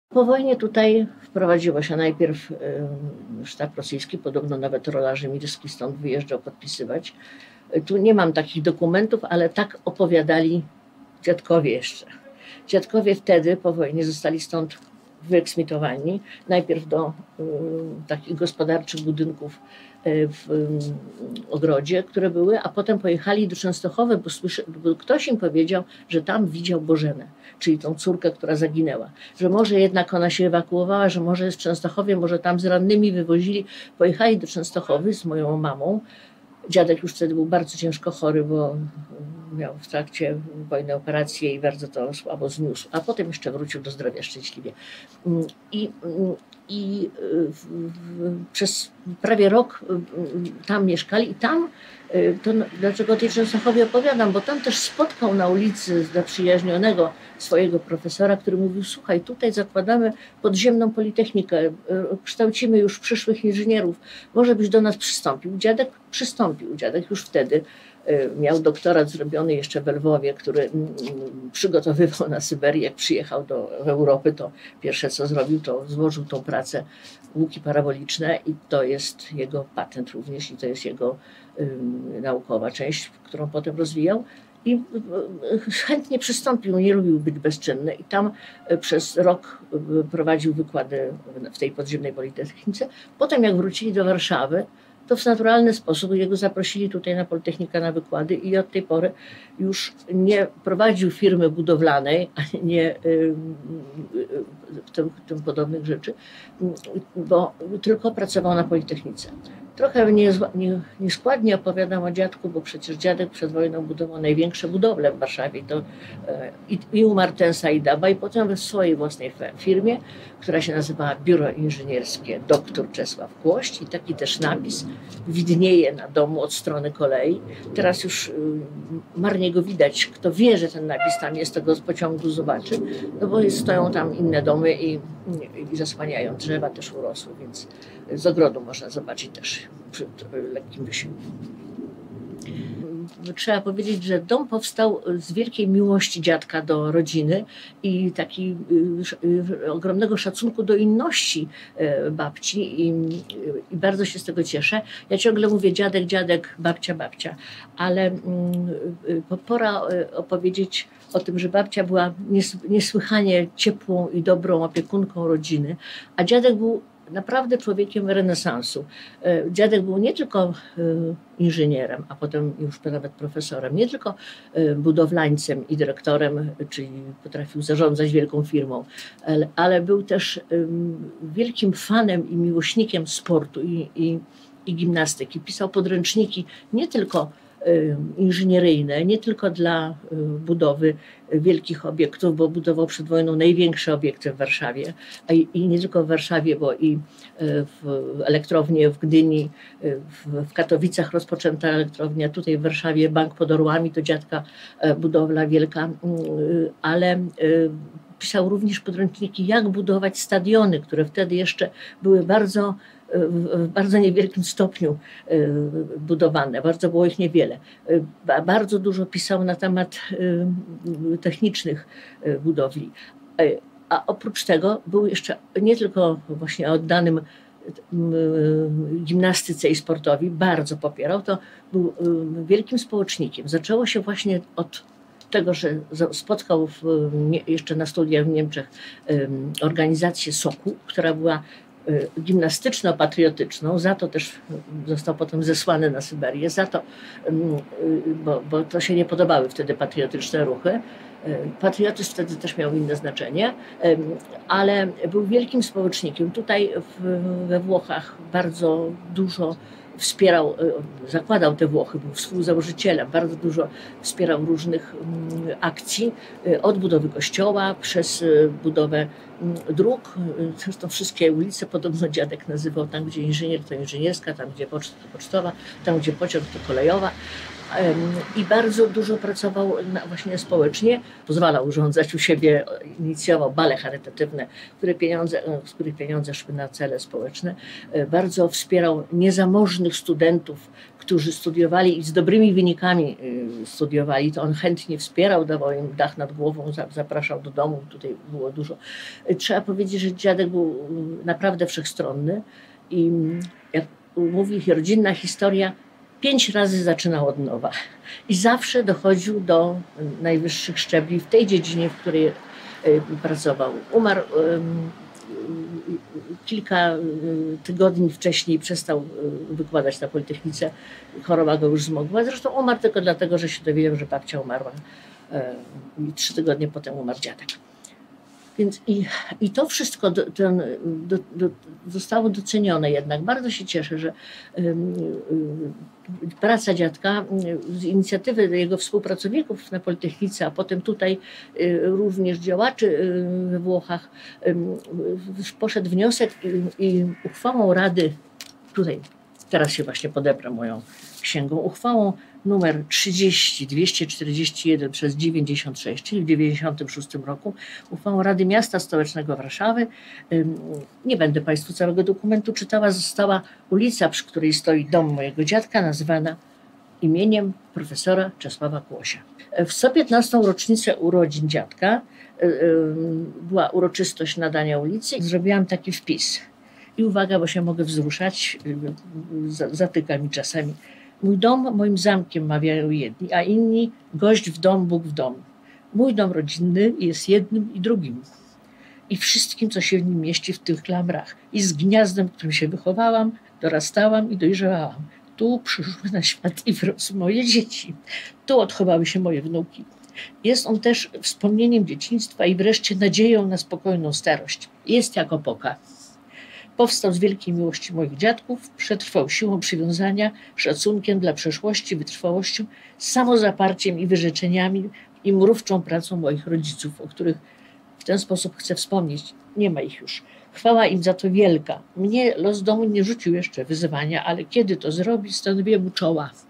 Po wojnie tutaj wprowadziło się najpierw sztab rosyjski, podobno nawet Rola Mirski stąd wyjeżdżał podpisywać. Tu nie mam takich dokumentów, ale tak opowiadali dziadkowie jeszcze. Dziadkowie wtedy po wojnie zostali stąd wyeksmitowani. Najpierw do takich gospodarczych budynków w ogrodzie, które były, a potem pojechali do Częstochowy, bo ktoś im powiedział, że tam widział Bożenę, czyli tą córkę, która zaginęła. Że może jednak ona się ewakuowała, że może jest w Częstochowie, może tam z rannymi wywozili. Pojechali do Częstochowy z moją mamą. Dziadek już wtedy był bardzo ciężko chory, bo miał w trakcie wojny operację i bardzo to słabo zniósł, a potem jeszcze wrócił do zdrowia szczęśliwie. I przez prawie rok tam mieszkali i tam, to dlaczego o tej Częstochowie opowiadam, bo tam też spotkał na ulicy zaprzyjaźnionego swojego profesora, który mówił: słuchaj, tutaj zakładamy podziemną politechnikę, kształcimy już przyszłych inżynierów, może byś do nas przystąpił. Dziadek przystąpił, dziadek już wtedy miał doktorat zrobiony jeszcze w Lwowie, który przygotowywał na Syberię. Jak przyjechał do Europy, to pierwsze co zrobił, to złożył tą pracę łuki paraboliczne i to jest jego patent również i to jest jego naukowa część, którą potem rozwijał. I chętnie przystąpił, nie lubił być bezczynny i tam przez rok prowadził wykłady w tej podziemnej politechnice. Potem jak wrócili do Warszawy, to w naturalny sposób jego zaprosili tutaj na Politechnikę na wykłady i od tej pory już nie prowadził firmy budowlanej, ani nie tym podobnych rzeczy, bo tylko pracował na Politechnice. Trochę nieskładnie opowiadam o dziadku, bo przecież dziadek przed wojną budował największe budowle w Warszawie. To i u Martensa i Daba, i potem w swojej własnej firmie, która się nazywała Biuro Inżynierskie Dr Czesław Kłość i taki też napis widnieje na domu od strony kolei. Teraz już marnie go widać. Kto wie, że ten napis tam jest, to go z pociągu zobaczy, no bo stoją tam inne domy i zasłaniają. Drzewa też urosły, więc z ogrodu można zobaczyć też przy lekkim wysiłku. Trzeba powiedzieć, że dom powstał z wielkiej miłości dziadka do rodziny i takiego ogromnego szacunku do inności babci i bardzo się z tego cieszę. Ja ciągle mówię dziadek, dziadek, babcia, babcia, ale pora opowiedzieć o tym, że babcia była niesłychanie ciepłą i dobrą opiekunką rodziny, a dziadek był naprawdę człowiekiem renesansu. Dziadek był nie tylko inżynierem, a potem już nawet profesorem, nie tylko budowlańcem i dyrektorem, czyli potrafił zarządzać wielką firmą, ale był też wielkim fanem i miłośnikiem sportu i gimnastyki. Pisał podręczniki nie tylko inżynieryjne, nie tylko dla budowy wielkich obiektów, bo budował przed wojną największe obiekty w Warszawie, i nie tylko w Warszawie, bo i w elektrowni w Gdyni, w Katowicach rozpoczęta elektrownia, tutaj w Warszawie Bank pod Orłami, to dziadka budowla wielka, ale pisał również podręczniki, jak budować stadiony, które wtedy jeszcze były w bardzo niewielkim stopniu budowane, bardzo było ich niewiele. Bardzo dużo pisał na temat technicznych budowli. A oprócz tego był jeszcze nie tylko właśnie oddanym gimnastyce i sportowi, bardzo popierał, to był wielkim społecznikiem. Zaczęło się właśnie od tego, że spotkał jeszcze na studiach w Niemczech organizację Sokół, która była gimnastyczno-patriotyczną, za to też został potem zesłany na Syberię, za to, bo to się nie podobały wtedy patriotyczne ruchy. Patriotyzm wtedy też miał inne znaczenie, ale był wielkim społecznikiem. Tutaj we Włochach bardzo dużo wspierał, zakładał te Włochy, był współzałożycielem, bardzo dużo wspierał różnych akcji, od budowy kościoła przez budowę dróg. Zresztą wszystkie ulice podobno dziadek nazywał, tam gdzie inżynier to inżynierska, tam gdzie poczta to pocztowa, tam gdzie pociąg to kolejowa. I bardzo dużo pracował właśnie społecznie, pozwalał urządzać u siebie, inicjował bale charytatywne, z których pieniądze szły na cele społeczne. Bardzo wspierał niezamożnych studentów, którzy studiowali i z dobrymi wynikami studiowali, to on chętnie wspierał, dawał im dach nad głową, zapraszał do domu, tutaj było dużo. Trzeba powiedzieć, że dziadek był naprawdę wszechstronny i jak mówi rodzinna historia, 5 razy zaczynał od nowa i zawsze dochodził do najwyższych szczebli w tej dziedzinie, w której pracował. Umarł kilka tygodni wcześniej, przestał wykładać na Politechnice, choroba go już zmogła. Zresztą umarł tylko dlatego, że się dowiedział, że babcia umarła i 3 tygodnie potem umarł dziadek. Więc i to wszystko zostało docenione jednak. Bardzo się cieszę, że praca dziadka z inicjatywy jego współpracowników na Politechnice, a potem tutaj również działaczy we Włochach, poszedł wniosek i uchwałą Rady, tutaj teraz się właśnie podebrę moją księgą, uchwałą numer 30241 przez 96, czyli w 96 roku, uchwałą Rady Miasta Stołecznego Warszawy. Nie będę Państwu całego dokumentu czytała. Została ulica, przy której stoi dom mojego dziadka, nazywana imieniem profesora Czesława Kłosia. W 115. rocznicę urodzin dziadka była uroczystość nadania ulicy i zrobiłam taki wpis. I uwaga, bo się mogę wzruszać, zatyka mi czasami. Mój dom moim zamkiem mawiają jedni, a inni gość w dom, Bóg w dom. Mój dom rodzinny jest jednym i drugim. I wszystkim, co się w nim mieści w tych klamrach. I z gniazdem, w którym się wychowałam, dorastałam i dojrzewałam. Tu przyszły na świat i wyrosły moje dzieci. Tu odchowały się moje wnuki. Jest on też wspomnieniem dzieciństwa i wreszcie nadzieją na spokojną starość. Jest jak opoka. Powstał z wielkiej miłości moich dziadków, przetrwał siłą przywiązania, szacunkiem dla przeszłości, wytrwałością, samozaparciem i wyrzeczeniami i mrówczą pracą moich rodziców, o których w ten sposób chcę wspomnieć. Nie ma ich już. Chwała im za to wielka. Mnie los domu nie rzucił jeszcze wyzwania, ale kiedy to zrobi, stanowię mu czoła.